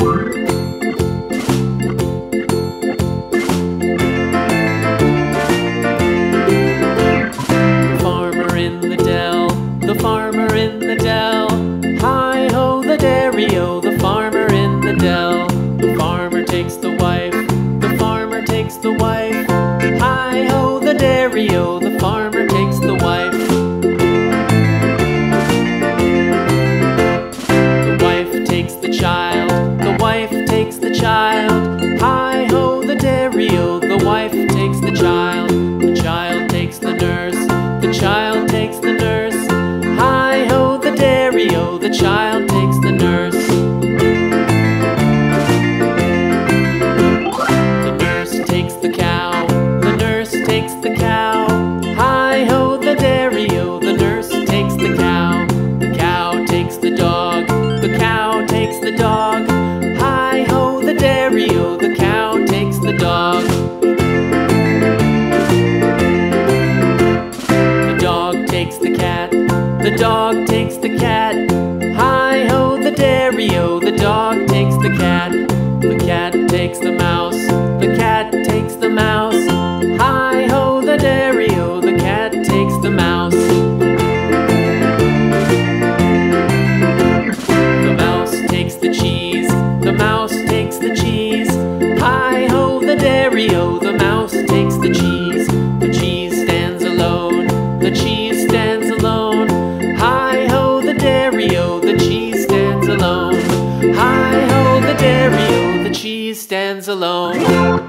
The farmer in the dell. Hi-ho, the dairy-o, the farmer in the dell. The farmer takes the wife, the farmer takes the wife. Hi-ho, the dairy-o, the farmer takes the wife. The wife takes the child, the wife takes the child. Hi-ho, the dairy-o, the wife takes the child. The child takes the nurse, the child takes the nurse. Hi-ho, the dairy-o, the child takes the nurse. The nurse takes the cow, the nurse takes the cow. Hi-ho, the dairy-o, the nurse takes the cow. The cow takes the dog, the cow takes the dog. Hi-ho, the dairy-o, the cow takes the dog. The dog takes the cat, the dog takes the cat. Hi-ho, the dairy-o, the dog takes the cat. The cat takes the mouse, the cat takes the mouse. Hi-ho, the dairy-o, the cat takes the mouse. The mouse takes the cheese, the mouse takes the cheese. Hi-ho, the dairy-o, the mouse takes the cheese. The cheese stands alone, the cheese stands alone. Hi-ho, the dairy-o, the cheese stands alone. Hi-ho, the dairy-o, the cheese stands alone.